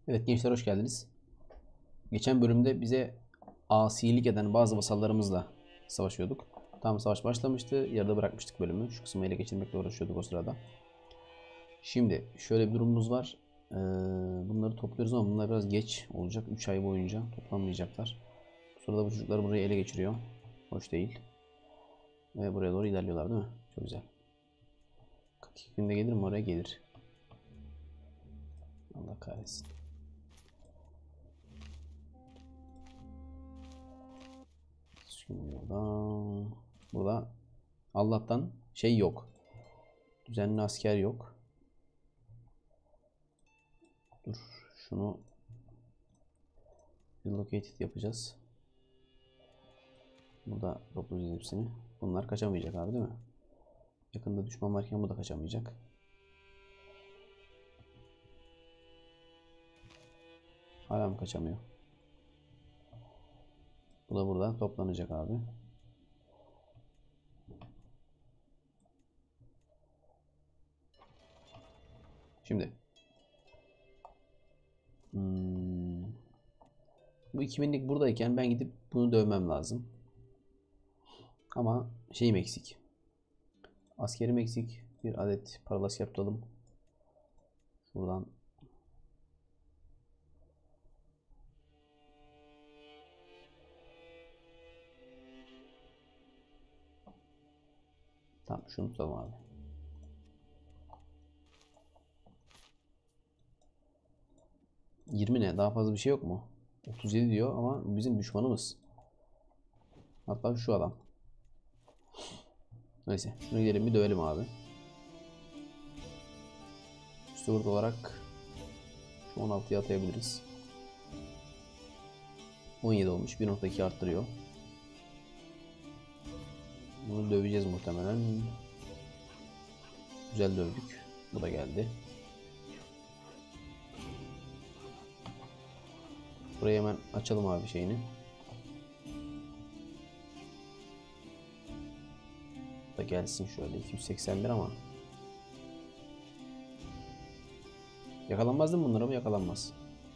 Evet gençler hoş geldiniz. Geçen bölümde bize asilik eden bazı vasallarımızla savaşıyorduk. Tam savaş başlamıştı. Yarıda bırakmıştık bölümü. Şu kısmı ele geçirmekle uğraşıyorduk o sırada. Şimdi şöyle bir durumumuz var. Bunları topluyoruz ama bunlar biraz geç olacak. 3 ay boyunca toplanmayacaklar. Bu sırada bu çocuklar burayı ele geçiriyor. Hoş değil. Ve buraya doğru ilerliyorlar değil mi? Çok güzel. 42 günde gelir mi oraya? Gelir. Allah kahretsin. Şimdi burada Allah'tan şey yok. Düzenli asker yok. Dur şunu relocated yapacağız. Burada toplayacağız hepsini. Bunlar kaçamayacak abi değil mi? Yakında düşman varken bu da kaçamayacak. Hala mı kaçamıyor? Bu da burada toplanacak abi. Şimdi bu 2000'lik buradayken ben gidip bunu dövmem lazım. Ama şeyim eksik. Askerim eksik. Bir adet paralas yaptıralım. Buradan tamam şunu tutalım abi. ...20 ne? Daha fazla bir şey yok mu? 37 diyor ama bizim düşmanımız. Hatta şu adam. Neyse şunu gidelim bir dövelim abi. Steward olarak şu 16'ya atayabiliriz. 17 olmuş. 1.2 arttırıyor. Bunu döveceğiz muhtemelen. Güzel dövdük. Bu da geldi. Burayı hemen açalım abi şeyini. Bu da gelsin şöyle 281 ama. Yakalanmaz değil mi bunlara mı? Yakalanmaz.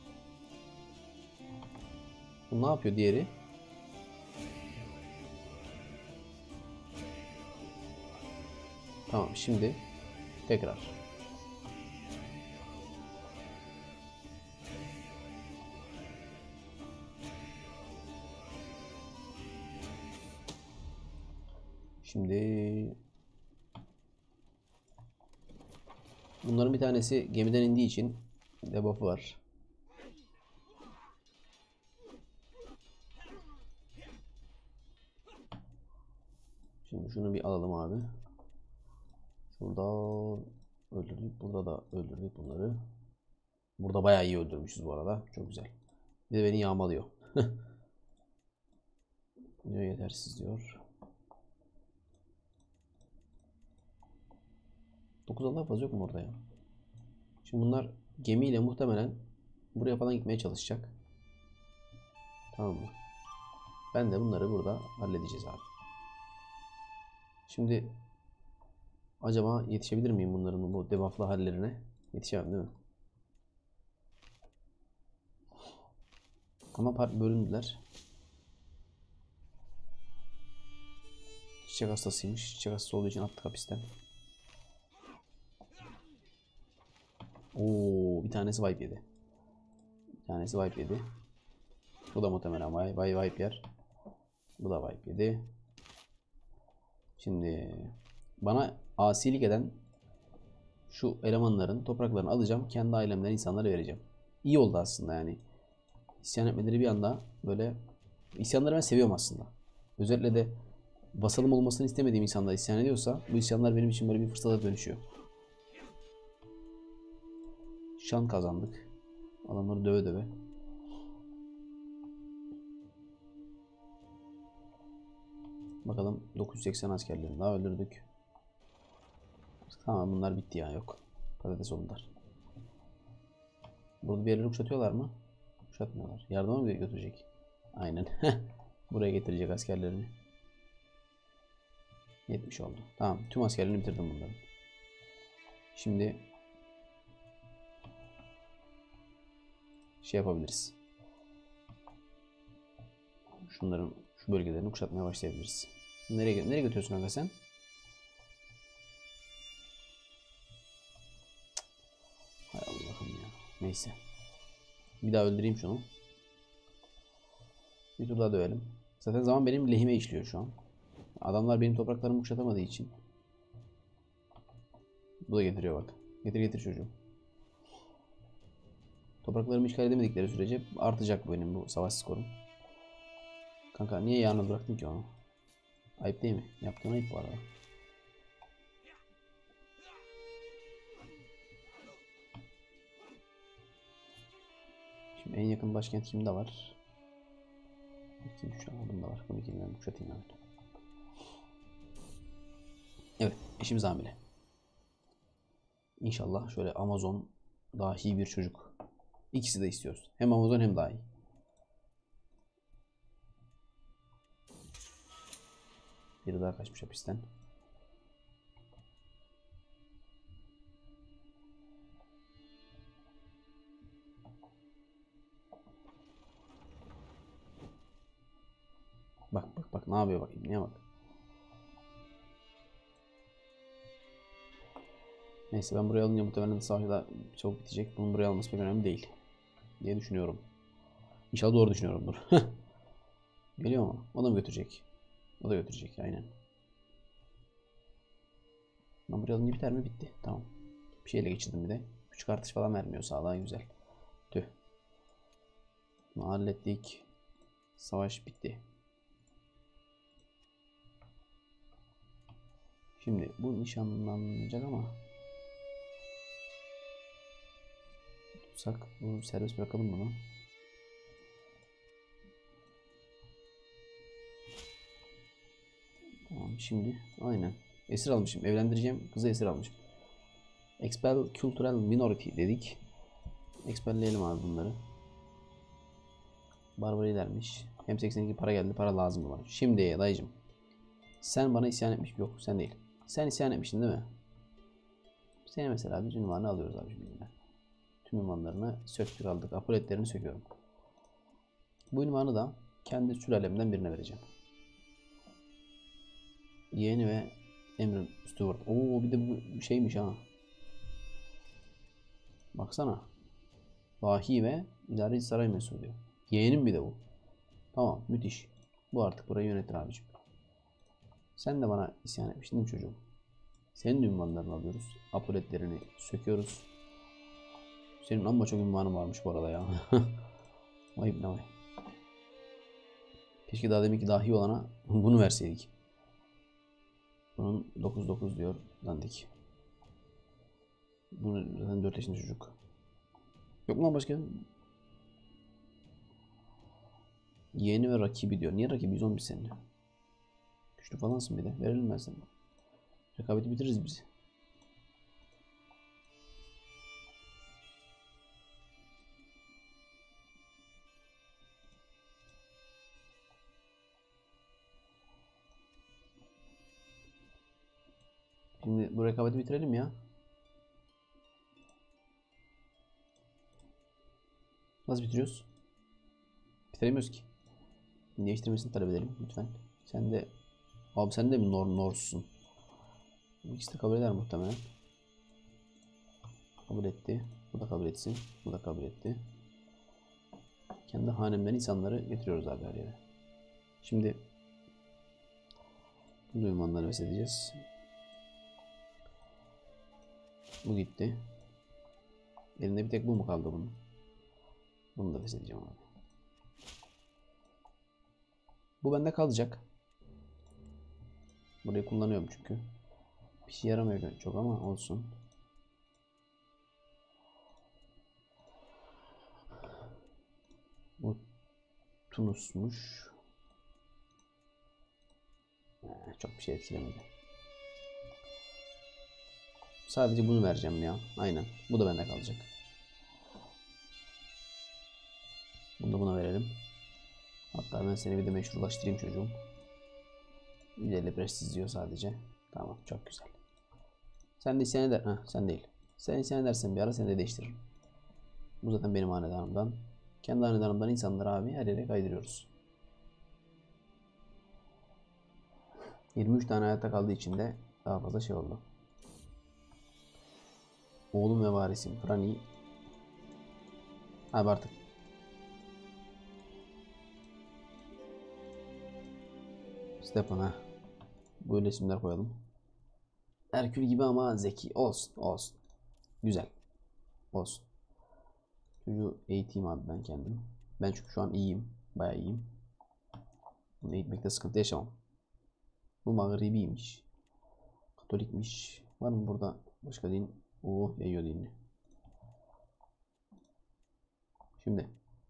Bu ne yapıyor diğeri? Tamam şimdi tekrar. Şimdi bunların bir tanesi gemiden indiği için debuff'ı var. Şimdi şunu bir alalım abi. Şurada öldürdük. Burada da öldürdük bunları. Burada bayağı iyi öldürmüşüz bu arada. Çok güzel. Bir de beni yağmalıyor. Diyor yetersiz diyor. 9 daha fazla yok mu orada ya? Şimdi bunlar gemiyle muhtemelen buraya falan gitmeye çalışacak. Tamam mı? Ben de bunları burada halledeceğiz abi. Şimdi acaba yetişebilir miyim bunların bu debuff'lı hallerine? Yetişemem değil mi? Ama bölündüler. Çiçek hastasıymış. Çiçek hastası olduğu için attık hapisten. Oo, bir tanesi wipe yedi. Bir tanesi wipe yedi. Bu da muhtemelen wipe yer. Bu da wipe yedi. Şimdi bana asilik eden şu elemanların topraklarını alacağım. Kendi ailemden insanlara vereceğim. İyi oldu aslında yani. İsyan etmeleri bir anda böyle... İsyanları ben seviyorum aslında. Özellikle de vasalım olmasını istemediğim insanlar isyan ediyorsa bu isyanlar benim için böyle bir fırsata dönüşüyor. Şan kazandık. Adamları döve döve. Bakalım 980 askerlerini daha öldürdük. Tamam bunlar bitti ya yok. Patates oldular. Burada bir yerleri kuşatıyorlar mı? Kuşatmıyorlar. Yardıma mı götürecek? Aynen. Buraya getirecek askerlerini. 70 oldu. Tamam tüm askerlerini bitirdim bunların. Şimdi şey yapabiliriz. Şunların şu bölgelerini kuşatmaya başlayabiliriz. Nereye götürüyorsun kanka sen? Hay Allah'ım ya. Neyse. Bir daha öldüreyim şunu. Bir tur daha dövelim. Zaten zaman benim lehime işliyor şu an. Adamlar benim topraklarımı kuşatamadığı için. Bu da getiriyor bak. Getir çocuğum. Topraklarımı işgal edemedikleri sürece artacak benim bu savaş skorum. Kanka niye yalnız bıraktın ki onu? Ayıp değil mi? Yaptığın ayıp bu arada. Şimdi en yakın başkent kimde var? 2-3 tane bunda var. Bunu kimden kuşatayım hemen. Evet, eşimiz hamile. İnşallah şöyle Amazon dahi bir çocuk. İkisi de istiyoruz. Hem Amazon hem dahi. Biri daha kaçmış hapisten. Bak ne yapıyor bak İbni'ye bak. Neyse ben buraya alınca muhtemelen savaş da çabuk bitecek. Bunun buraya alması pek önemli değil diye düşünüyorum. İnşallah doğru düşünüyorumdur. Geliyor mu? O da mı götürecek? O da götürecek aynen. Ben buraya alınca biter mi? Bitti. Tamam. Bir şeyle geçirdim bir de. Küçük artış falan vermiyor sağlığa güzel. Tüh. Bunu hallettik. Savaş bitti. Şimdi bu nişanlanacak ama tutsak bu serbest bırakalım bunu. Tamam şimdi aynen. Esir almışım. Evlendireceğim. Kızı esir almışım. Expel Cultural Minority dedik. Expelleyelim abi bunları. Barbarilermiş. Hem 82 para geldi. Para lazım bana. Şimdi dayıcım. Sen bana isyan etmiş. Yok sen değil. Sen isyan etmiştin değil mi? Seni mesela biz ünvanı alıyoruz abi şimdi. Tüm ünvanlarını söktük aldık. Apoletlerini söküyorum. Bu ünvanı da kendi sülalemden birine vereceğim. Yeğeni ve Emrin Stewart. Oo bir de bu şeymiş ha. Baksana. Vahiy ve idari saray mesulü diyor. Yeğenim bir de bu. Tamam müthiş. Bu artık burayı yönetir abicim. Sen de bana isyan etmiştin değil mi çocuğum? Senin de ünvanlarını alıyoruz. Apoletlerini söküyoruz. Senin amma çok ünvanın varmış bu arada ya. Vay ne vay. Keşke daha deminki dahi olana bunu verseydik. Bunun 9-9 diyor dandik. Bunu zaten 4 yaşında çocuk. Yok mu lan başka? Yeğeni ve rakibi diyor. Niye rakibiyiz oğlum biz seninle? Güçlü falansın bir de. Verelim ben sana. Rekabeti bitiririz biz. Şimdi bu rekabeti bitirelim ya. Nasıl bitiriyoruz? Bitiremiyoruz ki. Değiştirmesini talep edelim lütfen. Sen de abi sen de mi Norse'sun? İkisi de kabul eder muhtemelen. Kabul etti. Bu da kabul etsin. Bu da kabul etti. Kendi hanemden insanları getiriyoruz abi her yere. Şimdi bu duymanları mesedeceğiz. Bu gitti. Elinde bir tek bu mu kaldı bunun? Bunu da mesedeceğim abi. Bu bende kalacak. Burayı kullanıyorum çünkü. Bir şey yaramıyor çok ama olsun. Bu Tunus'muş. Çok bir şey etkilemedi. Sadece bunu vereceğim ya. Aynen. Bu da bende kalacak. Bunu da buna verelim. Hatta ben seni bir de meşrulaştırayım çocuğum. 150 prestij diyor sadece. Tamam çok güzel. Sen de isyan eder. Heh, sen değil. Sen isyan edersen bir ara seni de değiştiririm. Bu zaten benim hanedanımdan. Kendi hanedanımdan insanları abi her yere kaydırıyoruz. 23 tane hayatta kaldığı için de daha fazla şey oldu. Oğlum ve varisim Franny. Abi artık. Stepan ha. Böyle isimler koyalım. Herkül gibi ama zeki. Olsun olsun. Güzel. Olsun. Çocuğu eğiteyim abi ben kendim. Ben çünkü şu an iyiyim. Bayağı iyiyim. Bunu eğitmekte sıkıntı yaşamam. Bu Mağribiymiş. Katolikmiş. Var mı burada başka din? O yayıyor dinini. Şimdi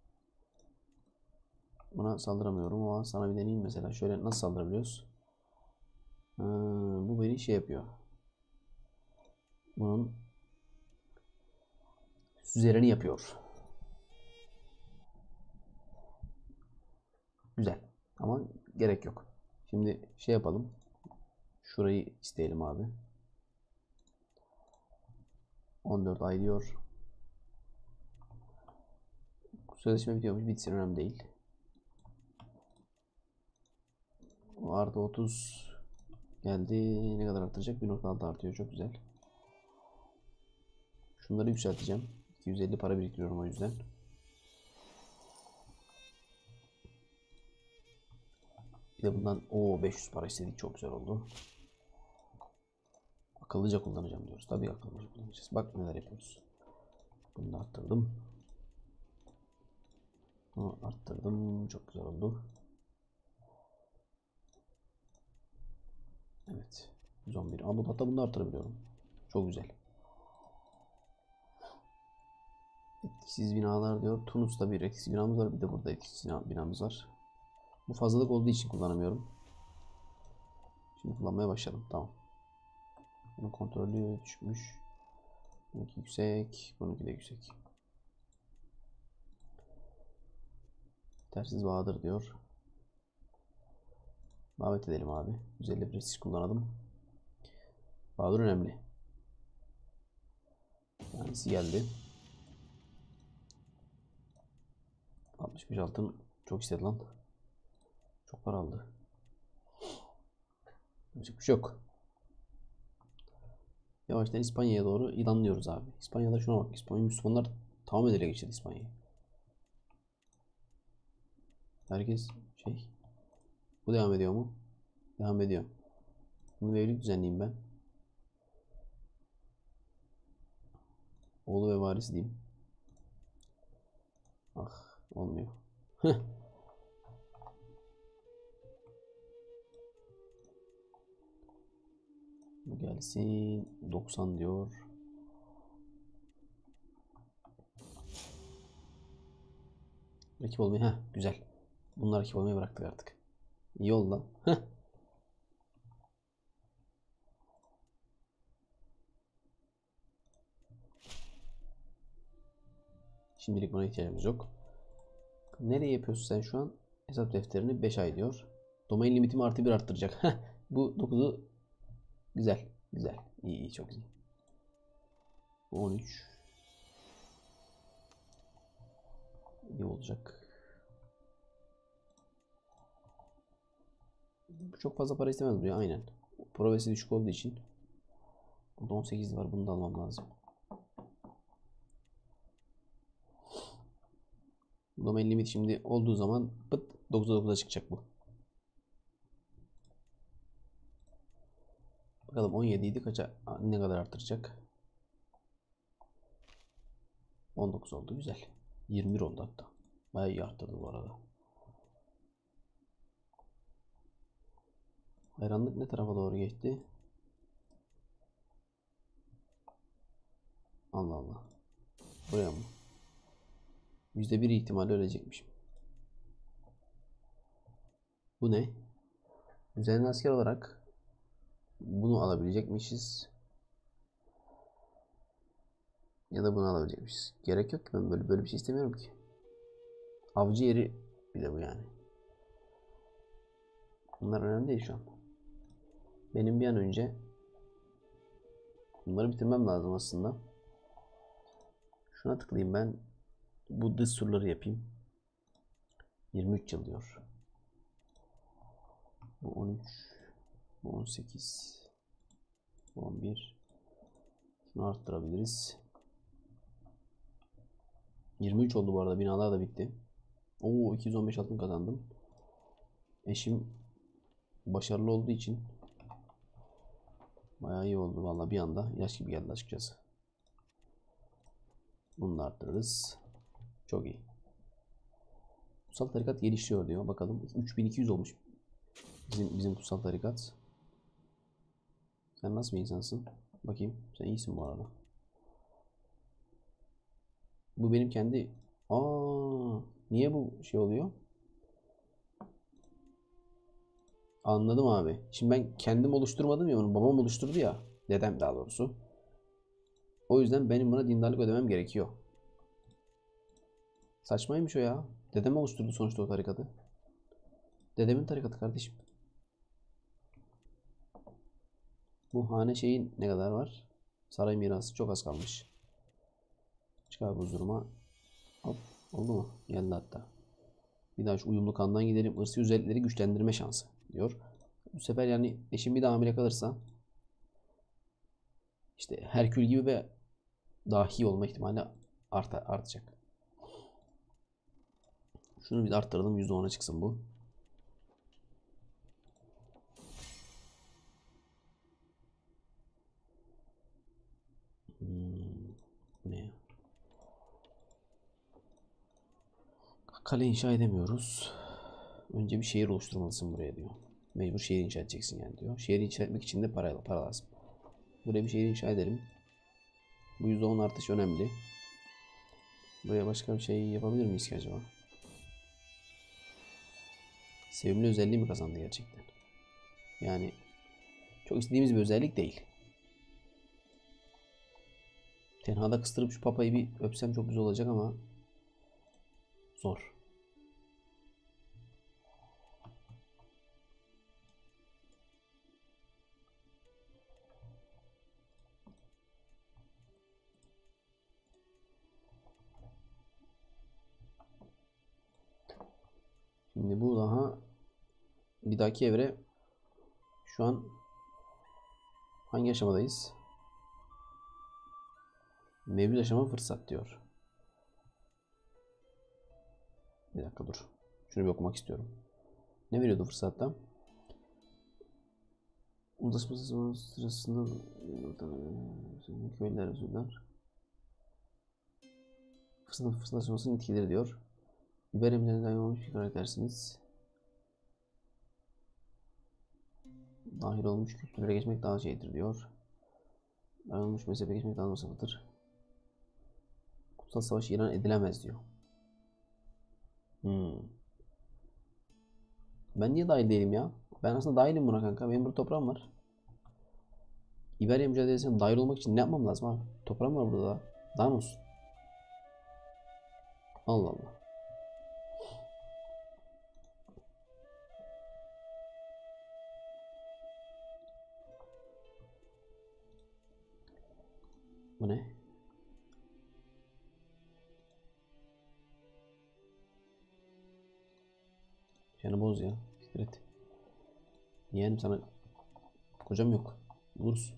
buna saldıramıyorum ama sana bir deneyeyim mesela. Şöyle nasıl saldırabiliyoruz? Bu beni şey yapıyor. Bunun üzerini yapıyor. Güzel. Ama gerek yok. Şimdi şey yapalım. Şurayı isteyelim abi. 14 ay diyor. Sözleşme bitiyormuş. Bitsin önemli değil. O artı 30 geldi. Ne kadar artacak? 1.6 artıyor. Çok güzel. Şunları yükselteceğim. 250 para biriktiriyorum o yüzden. Bir de bundan 500 para istedik. Çok güzel oldu. Akıllıca kullanacağım diyoruz. Tabii akıllıca kullanacağız. Bak neler yapıyoruz. Bunu da arttırdım. Bunu arttırdım. Çok güzel oldu. Evet. 111. Ama hatta bunu da arttırabiliyorum. Çok güzel. Etkisiz binalar diyor. Tunus'ta bir etkisiz binamız var. Bir de burada etkisiz binamız var. Bu fazlalık olduğu için kullanamıyorum. Şimdi kullanmaya başladım. Tamam. Bunun kontrolü düşmüş. Bununki yüksek. Bununki de yüksek. Tersiz Bahadır diyor. Davet edelim abi. 150 prestij kullanalım. Bahadır önemli. Kendisi geldi. 65 altın çok istedi lan. Çok para aldı. Yapacak bir şey yok. Yavaştan İspanya'ya doğru ilanlıyoruz abi. İspanya'da şuna bak. İspanya Müslümanlar tamamen ele geçirdi İspanya'yı. Herkes şey. Bu devam ediyor mu? Devam ediyor. Bunu bir evlilik düzenleyeyim ben. Oğlu ve varisi diyeyim. Ah olmuyor. Bu gelsin. 90 diyor. Rakip olmayı. Heh güzel. Bunlar rakip olmayı bıraktık artık. Yolla. Şimdilik buna ihtiyacımız yok. Nereye yapıyorsun sen şu an? Hesap defterini 5 ay diyor. Domain limitimi artı 1 arttıracak. Bu 9'u güzel. Güzel. İyi iyi çok iyi. 13. İyi olacak. Çok fazla para istemez bu ya aynen. Probesi düşük olduğu için. Burada 18 var. Bunu da almam lazım. Domain limit şimdi olduğu zaman pıt 9'a 9'a çıkacak bu. Bakalım 17 idi kaça ne kadar arttıracak? 19 oldu güzel. 21 oldu hatta. Bayağı iyi arttırdı bu arada. Hayranlık ne tarafa doğru geçti? Allah Allah. Buraya mı? %1 ihtimalle ölecekmişim. Bu ne? Düzenli asker olarak bunu alabilecekmişiz. Ya da bunu alabilecekmişiz. Gerek yok ki ben böyle bir şey istemiyorum ki. Avcı yeri bir de bu yani. Bunlar önemli değil şu an. Benim bir an önce bunları bitirmem lazım aslında. Şuna tıklayayım ben. Bu dış surları yapayım. 23 yıl diyor. Bu 13. Bu 18. Bu 11. Şunu arttırabiliriz. 23 oldu bu arada. Binalar da bitti. Oo, 215 altın kazandım. Eşim başarılı olduğu için bayağı iyi oldu. Vallahi bir anda ilaç gibi geldi açıkçası. Bunu da arttırırız. Çok iyi. Kutsal tarikat gelişiyor diyor. Bakalım 3200 olmuş. Bizim kutsal tarikat. Sen nasıl bir insansın? Bakayım. Sen iyisin bu arada. Bu benim kendi... niye bu şey oluyor? Anladım abi. Şimdi ben kendim oluşturmadım ya bunu. Babam oluşturdu ya. Dedem daha doğrusu. O yüzden benim buna dindarlık ödemem gerekiyor. Saçmaymış o ya. Dedem oluşturdu sonuçta o tarikatı. Dedemin tarikatı kardeşim. Bu hane şeyin ne kadar var? Saray mirası çok az kalmış. Çıkar huzuruma. Hop, oldu mu? Geldi hatta. Bir daha şu uyumlu kandan gidelim. Irsi özellikleri güçlendirme şansı diyor. Bu sefer yani eşim bir daha hamile kalırsa işte Herkül gibi ve dahi olma ihtimali artacak. Şunu bir arttıralım. %10'a çıksın bu. Bu ne? Kale inşa edemiyoruz. Önce bir şehir oluşturmalısın buraya diyor. Mecbur şehir inşa edeceksin yani diyor. Şehir inşa etmek için de para lazım. Buraya bir şehir inşa edelim. Bu %10 artış önemli. Buraya başka bir şey yapabilir miyiz ki acaba? Sevimli özelliği mi kazandı gerçekten? Yani çok istediğimiz bir özellik değil. Tenhada kıstırıp şu papayı bir öpsem çok güzel olacak ama zor. Şimdi bu daha bir dahaki evre şu an hangi aşamadayız? Mevcut aşama fırsat diyor. Bir dakika dur. Şunu bir okumak istiyorum. Ne veriyordu fırsatta? Uzlaşması sırasında köylüler özürler. Fırsat aşamasının etkileri diyor. Biber emlerinden olmuş bir karaktersiniz. Dahil olmuş kültürlere geçmek daha şeydir diyor. Ayrılmış mezhebe geçmek daha masrafıdır. Kutsal savaş ilan edilemez diyor. Ben niye dahil değilim ya? Ben aslında dahilim buna kanka. Benim burada toprağım var. İberya mücadelesine dahil olmak için ne yapmam lazım abi? Toprağım var burada da. Daha ne olsun? Allah Allah. Bu ne? Yani boz ya. Siktir et. Yeğenim sana kocam yok. Buluruz.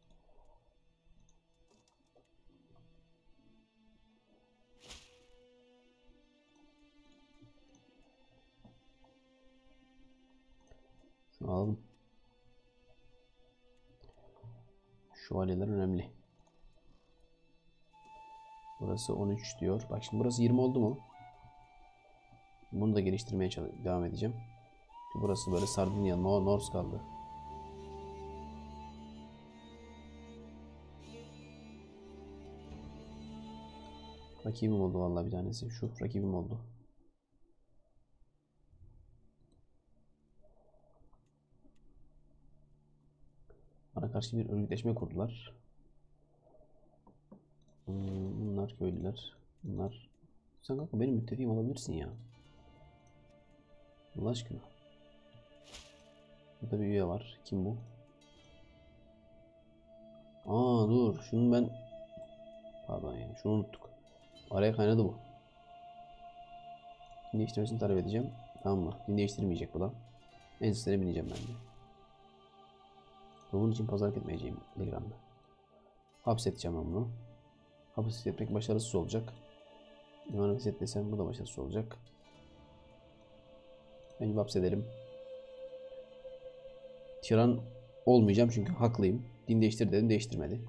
Şunu alalım. Şövalyeler önemli. Burası 13 diyor. Bak şimdi burası 20 oldu mu? Bunu da geliştirmeye devam edeceğim. Burası böyle Sardinya, Norse kaldı. Rakibim oldu vallahi bir tanesi. Şu rakibim oldu. Bana karşı bir örgütleşme kurdular. Bunlar köylüler. Bunlar... Sen kanka benim müttefiğim olabilirsin ya. Allah aşkına. Burada bir üye var. Kim bu? Dur. Şunu ben... Pardon ya. Şunu unuttuk. Araya kaynadı bu. Din değiştirmesini talep edeceğim. Tamam mı? Din değiştirmeyecek bu da. Ensesine bineceğim ben de. Bunun için pazarlık etmeyeceğim Telegram'da. Hapsedeceğim ben bunu. Hapsetmek başarısız olacak. Divanı feshetlesem bu da başarısız olacak. Bence hapsedelim. Tiran olmayacağım çünkü haklıyım. Din değiştir dedim, değiştirmedi.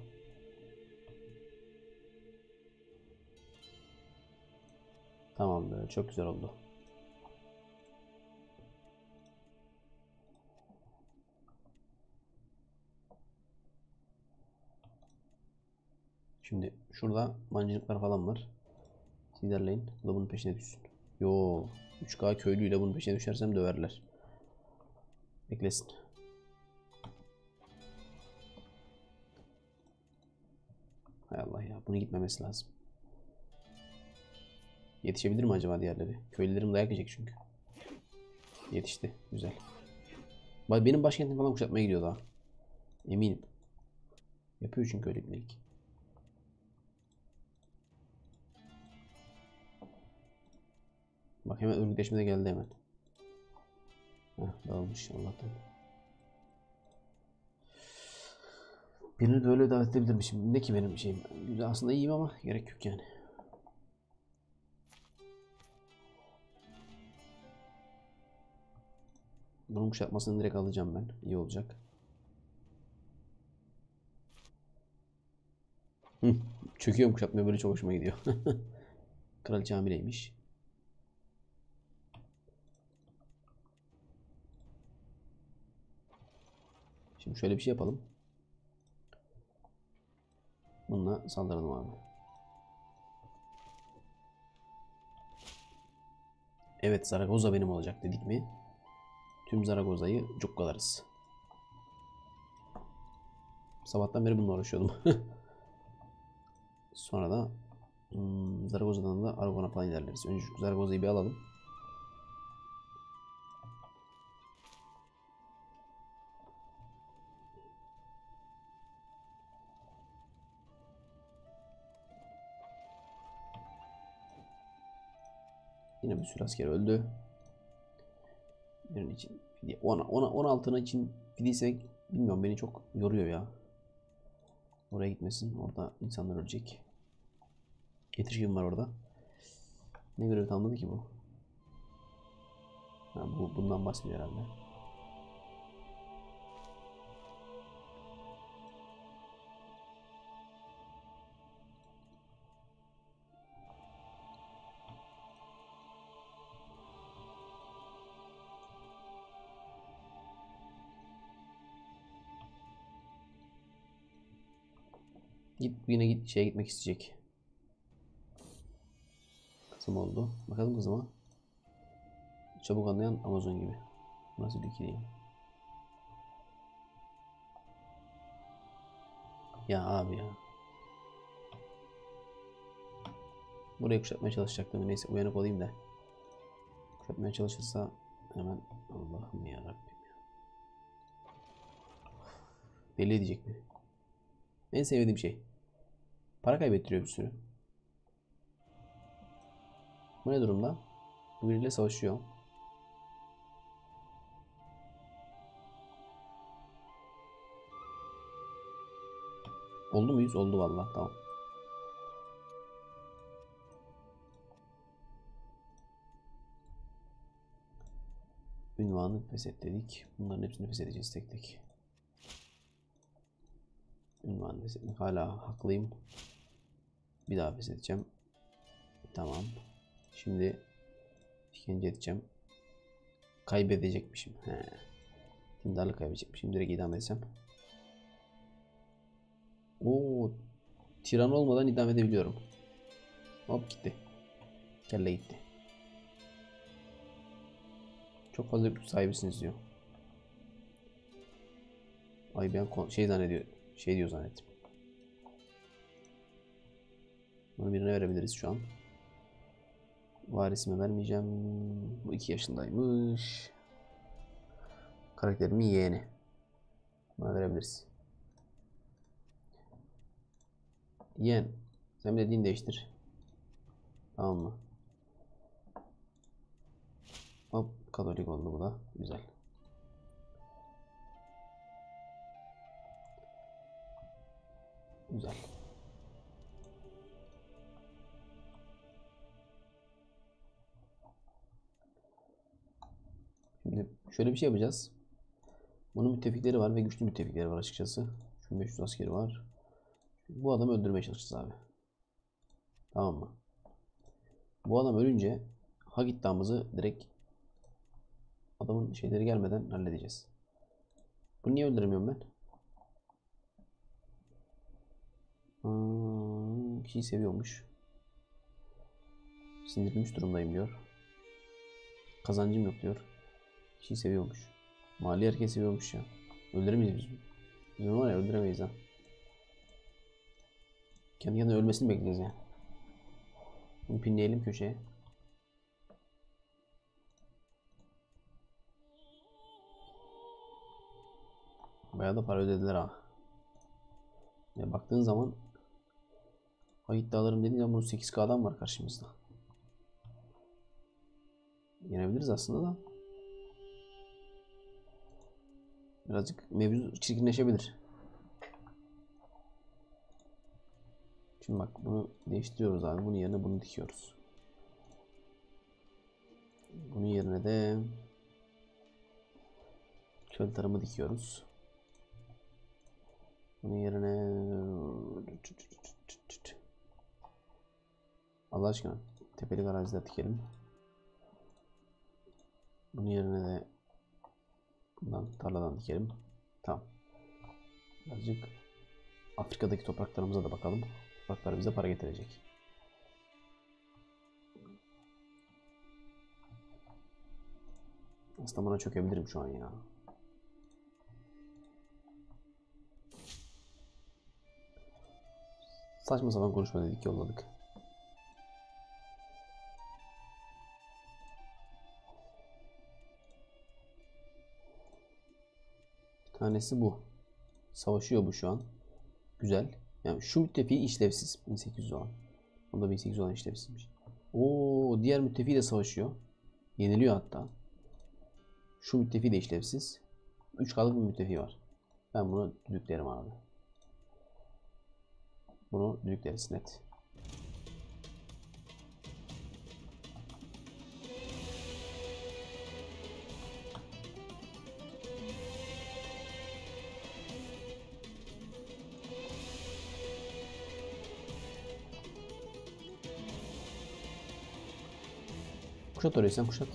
Tamamdır. Çok güzel oldu. Şimdi şurada mancınıklar falan var. Siz ilerleyin. Bu da bunun peşine düşsün. Yo, 3K köylüyle bunun peşine düşersem döverler. Beklesin. Hay Allah ya, bunu gitmemesi lazım. Yetişebilir mi acaba diğerleri? Köylülerim dayak yiyecek çünkü. Yetişti. Güzel. Benim başkentim falan kuşatmaya gidiyor daha. Eminim. Yapıyor çünkü öyle bir ilk. Bak hemen örgütleşme de geldi hemen. Heh, dağılmış Allah'tan. Birini de öyle davet edebilirmişim. Ne ki benim şeyim. Güzel, aslında iyiyim ama gerek yok yani. Bunun kuşatmasını direkt alacağım ben. İyi olacak. Hı, çöküyorum kuşatmaya, böyle çok hoşuma gidiyor. Kraliçe hamileymiş. Şimdi şöyle bir şey yapalım. Bununla saldıralım abi. Evet, Zaragoza benim olacak dedik mi? Tüm Zaragoza'yı cukkalarız. Sabahtan beri bununla uğraşıyordum. Sonra da Zaragoza'dan da Aragon'a falan ilerleriz. Önce şu Zaragoza'yı bir alalım. Yine bir sürü asker öldü. Birinin için fidye. 16'ın için fidye bilmiyorum, beni çok yoruyor ya. Oraya gitmesin. Orada insanlar ölecek. Yetişkin var orada. Ne görev tamamladı ki bu? Ha, bundan bahsediyor herhalde. Yine şeye gitmek isteyecek. Kızım oldu. Bakalım kızıma. Çabuk anlayan Amazon gibi. Nasıl bir ikiliyim? Ya abi ya. Burayı kuşatmaya çalışacaktım. Neyse, uyanık olayım da. Kuşatmaya çalışırsa hemen, Allah'ım ya Rabbim. Belli edecek mi? En sevdiğim şey. Para kaybettiriyor bir sürü. Bu ne durumda? Bu biriyle savaşıyor. Oldu muyuz? Oldu vallahi, tamam. Ünvanı feshet dedik. Bunların hepsini feshedeceğiz tek tek. Ünvanı feshetmek, hala haklıyım. Bir daha feshedeceğim. Tamam. Şimdi işkence edeceğim. Kaybedecekmişim. He. Dindarlık kaybedecekmişim. Direkt idam etsem. Oo, tiran olmadan idam edebiliyorum. Hop gitti. Kelle gitti. Çok fazla güç sahibisiniz diyor. Ay ben şey zannediyor. Şey diyor zannettim. Bunu birine verebiliriz şu an. Varisime vermeyeceğim. Bu 2 yaşındaymış. Karakterimin yeğeni. Buna verebiliriz. Yeğen. Sen bir de din değiştir. Tamam mı? Katolik oldu bu da. Güzel. Güzel. Şimdi şöyle bir şey yapacağız. Bunun müttefikleri var ve güçlü müttefikleri var açıkçası. Şu 500 askeri var. Bu adamı öldürmeye çalışacağız abi. Tamam mı? Bu adam ölünce hak iddiamızı direkt adamın şeyleri gelmeden halledeceğiz. Bunu niye öldüremiyorum ben? Kişiyi seviyormuş. Sindirilmiş durumdayım diyor. Kazancım yok diyor. Kişiyi seviyormuş. Mali herkes seviyormuş ya. Öldüremeyiz biz. Biz onu var ya öldüremeyiz ha. Kendi kendine ölmesini bekleyeceğiz ya. Bunu pinleyelim köşeye. Bayağı da para ödediler ha. Ya baktığın zaman hak iddialarım dediğin zaman bunun 8K'dan var karşımızda. Yenebiliriz aslında da. Birazcık mevzu çirkinleşebilir. Şimdi bak bunu değiştiriyoruz abi. Bunun yerine bunu dikiyoruz. Bunun yerine de çöl tarımı dikiyoruz. Bunun yerine Allah aşkına tepelik araziler dikelim. Bunun yerine de bundan tarladan dikelim. Tamam. Birazcık Afrika'daki topraklarımıza da bakalım. Topraklar bize para getirecek. Aslında buna çökebilirim şu an ya. Saçma sapan konuşma dedik, yolladık. Bir tanesi bu. Savaşıyor bu şu an. Güzel. Yani şu müttefiği işlevsiz. 1800 olan. O da 1800 olan işlevsizmiş. Oo, diğer müttefiği de savaşıyor. Yeniliyor hatta. Şu müttefiği de işlevsiz. 3K'lık bir müttefiği var. Ben bunu düdüklerim abi. Bunu düdükleriz net. Kuşat orayı, sen kuşat.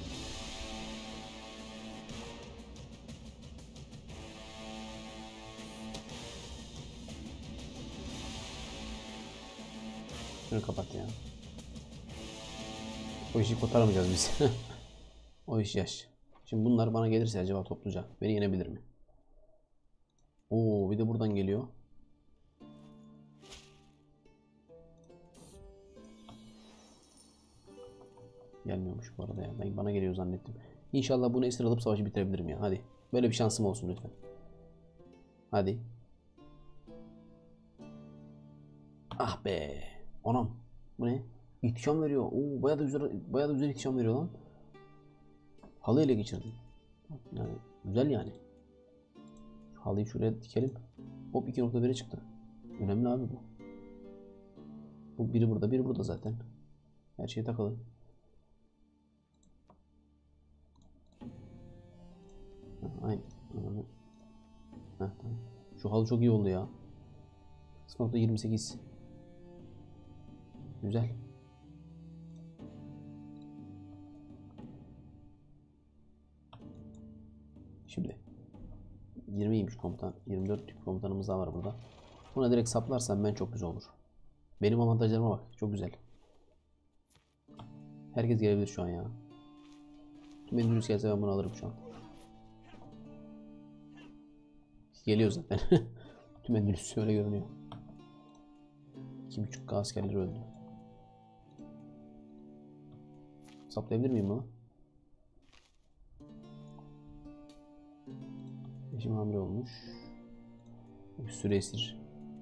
Şunu kapat ya. O işi kurtaramayacağız biz. O iş yaş. Şimdi bunlar bana gelirse acaba topluca beni yenebilir mi? Oo, bir de buradan geliyor. Gelmiyormuş bu arada ya. Ben bana geliyor zannettim. İnşallah bunu esir alıp savaşı bitirebilirim ya. Hadi. Böyle bir şansım olsun lütfen. Hadi. Ah be. Anam. Bu ne? İhtişam veriyor. Oo, bayağı da güzel ihtişam veriyor lan. Halı ele geçirdim. Yani güzel yani. Şu halıyı şuraya dikelim. Hop 2.1'e çıktı. Önemli abi bu. Bu biri burada, biri burada zaten. Her şey takılı. Aynen. Heh, tamam. Şu halı çok iyi oldu ya. 0.28. Güzel. Şimdi 20'ymiş komutan. 24 tip komutanımız daha var burada. Buna direkt saplarsam ben çok güzel olur. Benim avantajlarıma bak. Çok güzel. Herkes gelebilir şu an ya. Tüm Endülüs gelse ben bunu alırım şu an. Geliyor zaten. Tüm Endülüs öyle görünüyor. 2.5K askerleri öldü. Saplayabilir miyim bunu? Eşim hamile olmuş. Süre esir.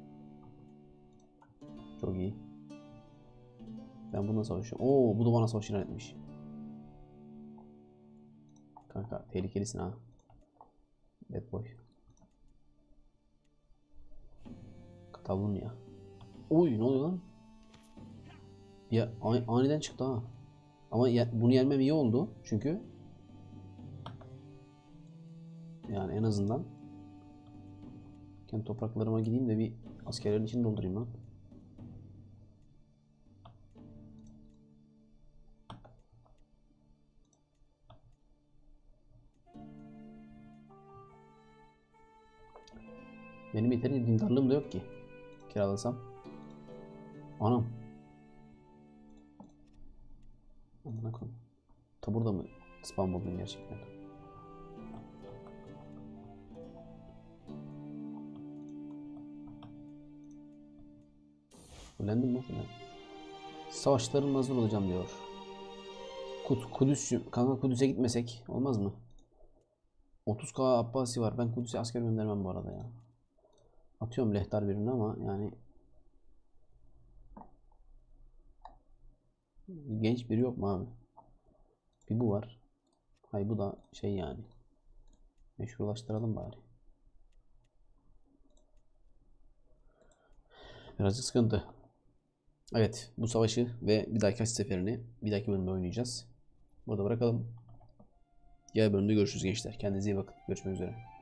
Çok iyi. Ben bununla savaşıyorum. Oo, bu da bana savaş ilan etmiş. Kanka tehlikelisin ha. Bad boy. Katalım ya. Oy ne oluyor lan? Ya aniden çıktı ha. Ama bunu yenmem iyi oldu. Çünkü yani en azından kendi topraklarıma gideyim de bir askerlerin içini doldurayım lan. Benim yeterince dindarlığım da yok ki. Kiralasam. Anam. Amına koyayım. Ta burada mı spam buldun gerçekten? Ölendim mi falan? Savaşların hazır olacağım diyor. Kudüs, kanka Kudüs'e gitmesek olmaz mı? 30K Abbasi var. Ben Kudüs'e asker göndermem bu arada ya. Atıyorum lehtar birini ama yani genç biri yok mu abi? Bir bu var. Hay bu da şey yani. Meşrulaştıralım bari. Birazcık sıkıntı. Evet, bu savaşı ve bir dahaki seferini bir dahaki bölümde oynayacağız. Burada bırakalım. Diğer bölümde görüşürüz gençler. Kendinize iyi bakın. Görüşmek üzere.